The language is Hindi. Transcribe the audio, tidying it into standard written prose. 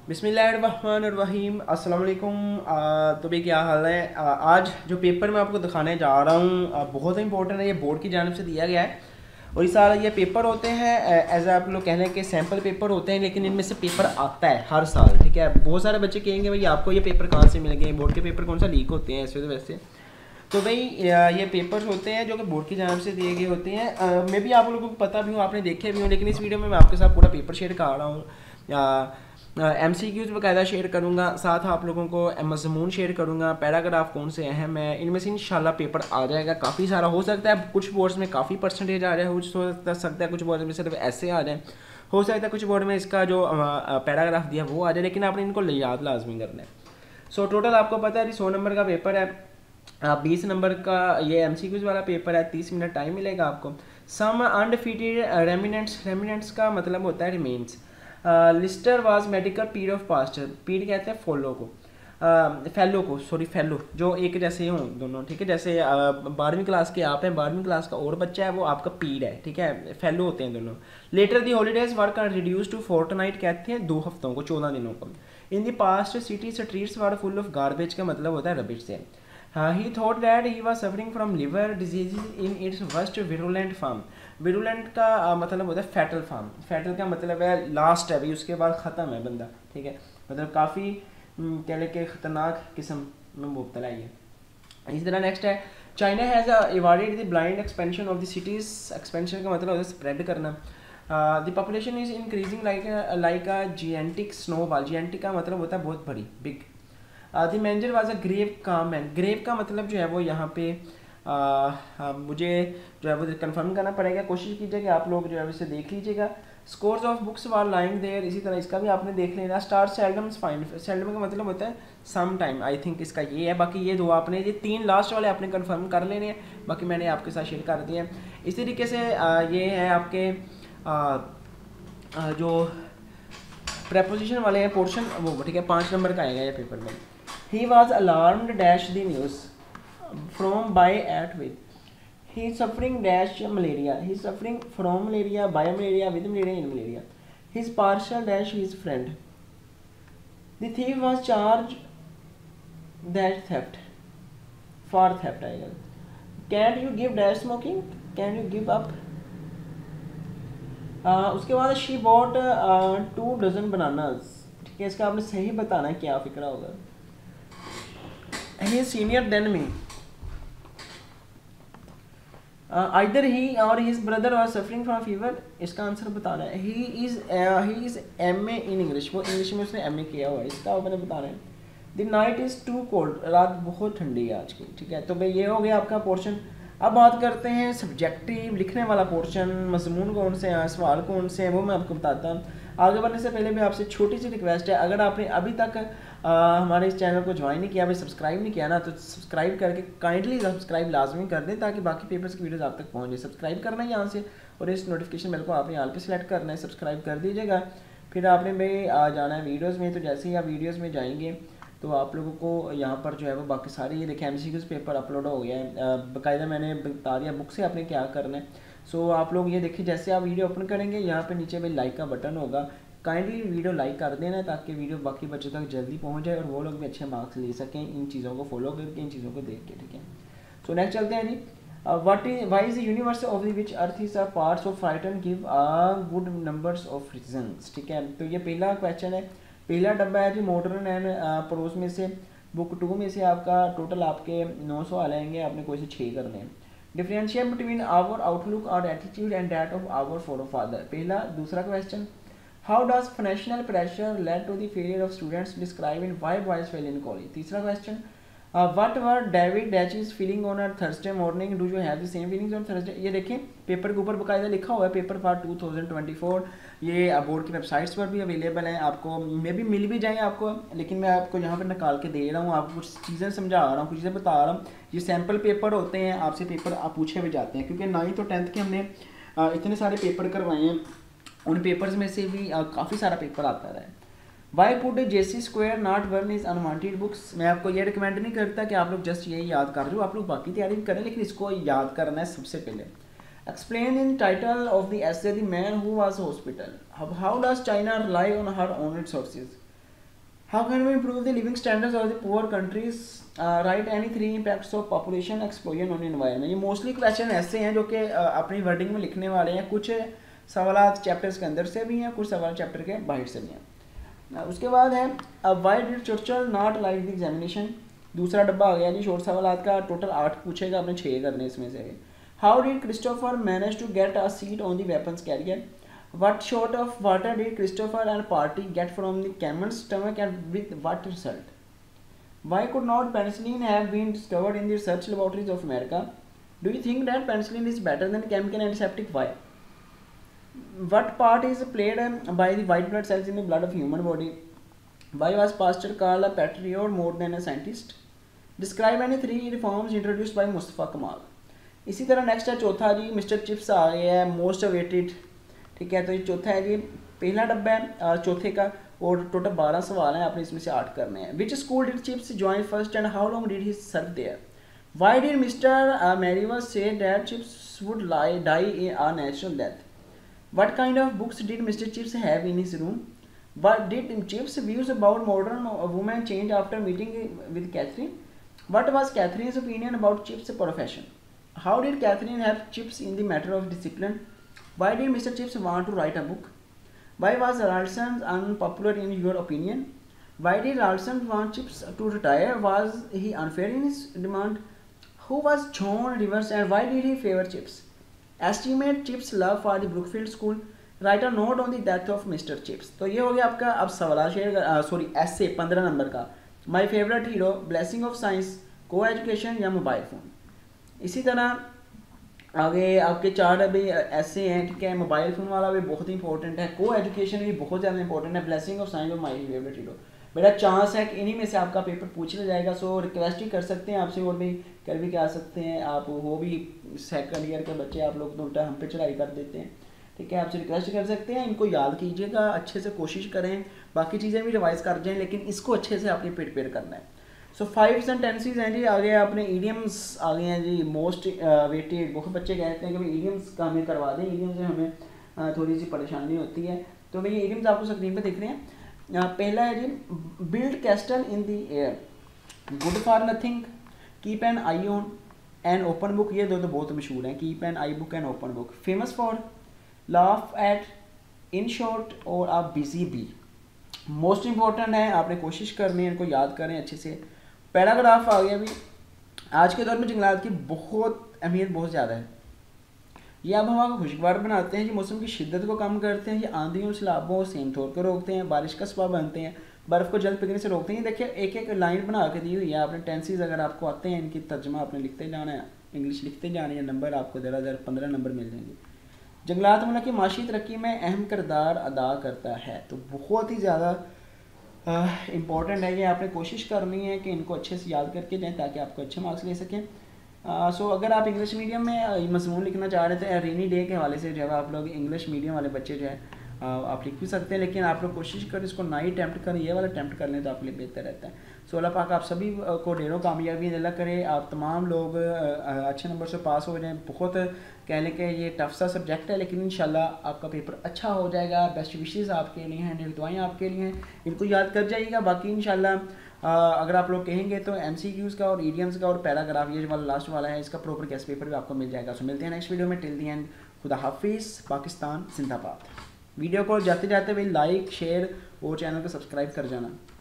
बिस्मिल्लाहिर्रहमानिर्रहीम अस्सलाम वालेकुम। तो भी क्या हाल है। आज जो पेपर मैं आपको दिखाने जा रहा हूँ बहुत इंपॉर्टेंट है। ये बोर्ड की जानिब से दिया गया है और इस साल ये पेपर होते हैं एज आप लोग कह लें कि सैम्पल पेपर होते हैं, लेकिन इनमें से पेपर आता है हर साल। ठीक है, बहुत सारे बच्चे कहेंगे भाई आपको ये पेपर कहाँ से मिल गए, बोर्ड के पेपर कौन सा लीक होते हैं ऐसे तो वैसे। तो भाई ये पेपर्स होते हैं जो कि बोर्ड की जानिब से दिए गए होते हैं। मैं भी आप लोगों को पता भी हूँ, आपने देखे भी हूँ, लेकिन इस वीडियो में मैं आपके साथ पूरा पेपर शेयर कर रहा हूँ। MCQs बाकायदा शेयर करूँगा, साथ आप लोगों को मज़मून शेयर करूँगा, पैराग्राफ कौन से अहम है, इनमें से इंशाल्लाह पेपर आ जाएगा। काफ़ी सारा हो सकता है कुछ बोर्ड्स में काफ़ी परसेंटेज आ जाए, हो सकता है कुछ बोर्ड में सिर्फ ऐसे आ जाए, हो सकता है कुछ बोर्ड में इसका जो पैराग्राफ दिया वो आ जाए, लेकिन आपने इनको याद लाजमी करना है। सो टोटल आपको पता है 100 नंबर का पेपर है, 20 नंबर का ये MCQs वाला पेपर है, 30 मिनट टाइम मिलेगा आपको। सम अनडिफीटेड रेमिनेंट्स का मतलब होता है remains. Lister was medical peer of Pasteur, peer कहते हैं फॉलो को, फेलो को, सॉरी फेलो जो एक जैसे हों दोनों। ठीक है, जैसे 12वीं क्लास के आप हैं, 12वीं क्लास का और बच्चा है, वो आपका पीड है। ठीक है, फेलो होते हैं दोनों। Later the holidays work are reduce to fortnight, कहते हैं 2 हफ्तों को, 14 दिनों को। In the past city streets were full of garbage का मतलब होता है रबिश से। He thought that he was suffering from liver diseases in its worst virulent form. virulent का मतलब होता है fatal form. fatal का मतलब है लास्ट है भाई, उसके बाद ख़त्म है बंदा। ठीक है, मतलब काफ़ी कह लें कि ख़तरनाक किस्म में मुब्तला है। इसी तरह नेक्स्ट है China has invaded the blind expansion of the cities. Expansion का मतलब होता है स्प्रेड करना। The population is increasing like a gigantic snowball. Gigantic का मतलब होता है बहुत बड़ी, big. The manager was a grave calm man. Grave का मतलब जो है वो यहाँ पे मुझे जो है वो कंफर्म करना पड़ेगा, कोशिश कीजिएगा आप लोग जो है इसे देख लीजिएगा। Scores of books were lying there, इसी तरह इसका भी आपने देख लेना। स्टार सेल्डम फाइंड, सेल्डम का मतलब होता है सम टाइम, आई थिंक इसका ये है। बाकी ये दो आपने, ये 3 लास्ट वाले आपने कंफर्म कर लेने हैं, बाकी मैंने आपके साथ शेयर कर दिए हैं। इसी तरीके से ये है आपके जो प्रेपोजिशन वाले हैं पोर्शन वो, ठीक है, 5 नंबर का आएगा ये पेपर में। He was alarmed dash the news from by at with. He is suffering dash malaria. He is suffering from malaria, by malaria, with malaria, in malaria. His partial dash his friend. The thief was charged that theft. For theft आएगा। Can't you give dash smoking? Can you give up? उसके बाद she bought 2 dozen bananas. ठीक है, इसका आपने सही बताना है क्या फिक्रा होगा। He is senior than me. Either he or his brother was suffering from fever. इसका आंसर बताना है। He is MA in English. वो इंग्लिश में उसने MA किया हुआ है, इसका आपने बताना है। The night is too cold. रात बहुत ठंडी है आज की। ठीक है, तो भाई ये हो गया आपका पोर्शन। अब बात करते हैं सब्जेक्टिव लिखने वाला पोर्शन। मज़मून कौन से हैं, सवाल कौन से हैं, वो मैं आपको बताता हूँ। आगे बढ़ने से पहले भी आपसे छोटी सी रिक्वेस्ट है, अगर आपने अभी तक हमारे इस चैनल को ज्वाइन नहीं किया, भाई सब्सक्राइब नहीं किया ना, तो सब्सक्राइब करके काइंडली सब्सक्राइब लाजमी कर दें ताकि बाकी पेपर्स की वीडियोस आप तक पहुँच जाए। सब्सक्राइब करना है यहाँ से और इस नोटिफिकेशन बेल को आपने यहाँ पे सिलेक्ट करना है, सब्सक्राइब कर दीजिएगा। फिर आपने भाई जाना है वीडियोज़ में, तो जैसे ही आप वीडियोज़ में जाएंगे तो आप लोगों को यहाँ पर जो है वो बाकी सारे ये देखें MCQs पेपर अपलोड हो गया है, बाकायदा मैंने बता दिया बुक से आपने क्या करना है। सो आप लोग ये देखिए, जैसे आप वीडियो ओपन करेंगे यहाँ पे नीचे भाई लाइक का बटन होगा, काइंडली वीडियो लाइक कर देना ताकि वीडियो बाकी बच्चों तक जल्दी पहुँच जाए और वो लोग भी अच्छे मार्क्स ले सकें इन चीज़ों को फॉलो करके, इन चीज़ों को देख के। ठीक है, सो नेक्स्ट चलते हैं जी। Why is the universe of the which earth is a parts of frighten give a good numbers of reasons. ठीक है, तो ये पहला क्वेश्चन है, पहला डब्बा है जी मॉडर्न एंड प्रोज में से, बुक 2 में से आपका टोटल आपके 9 सवाल आएंगे, आपने कोई से 6 करने हैं। डिफरेंशिएट बिटवीन आवर आउटलुक और attitude and that of our forefather, पहला। दूसरा question, how does financial pressure lead to the failure of students, describe in why boys fail in college. तीसरा question, what were David Dachies feeling on a Thursday morning, do you have the same feelings on Thursday. ये देखें पेपर के ऊपर बाकायदा लिखा हुआ है, पेपर फॉर 2024। ये बोर्ड की वेबसाइट्स पर भी अवेलेबल हैं, आपको मे भी मिल भी जाए आपको, लेकिन मैं आपको यहाँ पर निकाल के दे रहा हूँ, आपको कुछ चीज़ें समझा रहा हूँ, कुछ चीज़ें बता रहा हूँ। ये सैम्पल पेपर होते हैं, आपसे पेपर आप पूछे भी जाते हैं, क्योंकि 9th और 10th के हमने इतने सारे पेपर करवाए हैं, उन पेपर्स में से भी काफ़ी सारा पेपर आता रहा है। Why put JC square not one is unwanted books. मैं आपको ये रिकमेंड नहीं करता कि आप लोग जस्ट यही याद कर रहे हो, आप लोग बाकी तैयारी भी करें, लेकिन इसको याद करना है सबसे पहले। Explain in title of the essay the man who was hospital. How does China rely on her own resources. How can we improve the living standards of the poor countries, write any 3 impacts of population explosion on environment. ये मोस्टली क्वेश्चन ऐसे हैं जो कि अपनी वर्डिंग में लिखने वाले हैं, कुछ सवाल चैप्टर्स के अंदर से भी हैं, कुछ सवाल चैप्टर के बाहर से भी हैं। उसके बाद है why did Churchill not like the examination, दूसरा डब्बा आ गया जी शॉर्ट सवाल का, टोटल 8 पूछेगा, आपने 6 करने इसमें से। How did Christopher manage to get a seat on the weapons carrier, what shot of water did Christopher and party get from the camel's stomach and with what result, why could not penicillin have been discovered in the research laboratories of America, do you think that penicillin is better than chemical antiseptic, why, what part is played by the white blood cells in the blood of human body, why was Pasteur called a patriot more than a scientist, describe any 3 reforms introduced by Mustafa Kamal। इसी तरह नेक्स्ट है चौथा जी, मिस्टर चिप्स आ गया है, मोस्ट अवेटेड, ठीक है। तो ये चौथा है जी, पहला डब्बा है चौथे का, और टोटल 12 सवाल हैं, आपने इसमें से 8 करने हैं। Which school did Chips join first and how long did he serve there, why did mister Merivale say that Chips would die a natural death, what kind of books did mister Chips have in his room, what did Chips views about modern women change after meeting with Katherine, what was Katherine's opinion about Chips profession, how did Katherine have Chips in the matter of discipline, why did Mr. Chips want to write a book, why was Ralston unpopular in your opinion, why did Ralston want Chips to retire, was he unfair in his demand, who was John Rivers and why did he favor Chips, estimate Chips love for the Brookfield school, write a note on the death of Mr. Chips। तो ये हो गया आपका अब सवाल शेयर सॉरी ऐसे 15 नंबर का, my favourite hero, blessing of science, को एजुकेशन या मोबाइल फ़ोन। इसी तरह आगे आपके 4 अभी ऐसे हैं, ठीक है। मोबाइल फ़ोन वाला भी बहुत इंपॉर्टेंट है, को एजुकेशन भी बहुत ज़्यादा इंपॉर्टेंट है, ब्लेसिंग ऑफ साइंस और माई फेवरेट हीरो। मेरा चांस है कि इन्हीं में से आपका पेपर पूछ लिया जाएगा। सो रिक्वेस्ट ही कर सकते हैं आपसे, और भी कर भी क्या सकते हैं आप, वो भी सेकंड ईयर के बच्चे आप लोग तो उल्टा हम पे चढ़ाई कर देते हैं, ठीक है। आपसे रिक्वेस्ट कर सकते हैं, इनको याद कीजिएगा, अच्छे से कोशिश करें, बाकी चीज़ें भी रिवाइज कर जाएँ, लेकिन इसको अच्छे से आपने प्रिपेयर करना है। सो 5 सेंटेंसेस हैं जी, आगे आपने ईडियम्स आ गए हैं जी, मोस्ट वेटेड। बहुत बच्चे कहते हैं कि भाई ईडियम्स का हमें करवा दें, ईडियम्स से हमें थोड़ी सी परेशानी होती है, तो भाई ये ईडियम्स आपको स्क्रीन पे दिख रहे हैं। पहला है जी, build castle in the air, good for nothing, keep an eye on, an open book, ये दो तो बहुत मशहूर हैं, keep an eye book and open book, famous for, laugh at, in short और आप बिजी बी। मोस्ट इंपॉर्टेंट है, आपने कोशिश करनी है, इनको याद करें अच्छे से। पैराग्राफ आ गया। अभी आज के दौर में जंगलात की बहुत अहमियत बहुत ज़्यादा है। ये अब हवा को खुशगवार बनाते हैं, ये मौसम की शिद्दत को कम करते हैं, ये आंधियों सैलाबों सेम तौर को रोकते हैं, बारिश का सबब बनते हैं, बर्फ़ को जल्द पिघलने से रोकते हैं। देखिए एक एक लाइन बना के दी हुई है आपने, टेंसेस अगर आपको आते हैं इनकी तर्जमा आपने लिखते जाना है, इंग्लिश लिखते जाना है, नंबर आपको 15 नंबर मिल जाएंगे। जंगलात मुल्क की माशी तरक्की में अहम किरदार अदा करता है, तो बहुत ही ज़्यादा इम्पॉर्टेंट है। ये आपने कोशिश करनी है कि इनको अच्छे से याद करके जाएँ ताकि आपको अच्छे मार्क्स ले सकें। सो अगर आप इंग्लिश मीडियम में मज़मून लिखना चाह रहे थे, रेनी डे के हवाले से जो है आप लोग इंग्लिश मीडियम वाले बच्चे जो है आप लिख भी सकते हैं, लेकिन आप लोग कोशिश करें इसको ना ही अटैम्प्ट करें, ये वाला अटैम्प्ट कर लें तो आपके लिए बेहतर रहता है। सो अल्लाह पाक आप सभी को ढेरों कामयाबी अल्लाह करे, आप तमाम लोग अच्छे नंबर से पास हो जाएं। बहुत कह लें कि ये टफ सा सब्जेक्ट है, लेकिन इंशाल्लाह आपका पेपर अच्छा हो जाएगा। बेस्ट विशेज़ आपके लिए हैं, ढेर दुआएं आपके लिए हैं, इनको याद कर जाइएगा। बाकी इंशाल्लाह अगर आप लोग कहेंगे तो MCQs का और ईडियम्स का और पैराग्राफ ये वाला लास्ट वाला है, इसका प्रॉपर गेस्ट पेपर भी आपको मिल जाएगा। सो मिलते हैं नेक्स्ट वीडियो में, टिल दी एंड खुदा हाफिज़, पाकिस्तान जिंदाबाद। वीडियो को जाते जाते भाई लाइक शेयर और चैनल को सब्सक्राइब कर जाना।